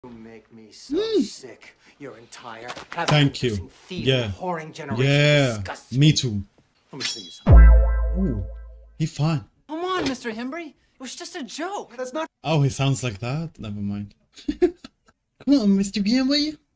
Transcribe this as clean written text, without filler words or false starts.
You make me so sick. Your entire Thank you. Yeah. whoring generation Yeah. disgusts Me too. Let me tell you something. Oh, he fine. Come on, Mr. Himbry. It was just a joke. That's not. Oh, he sounds like that? Never mind. Come on, Mr. Gimby.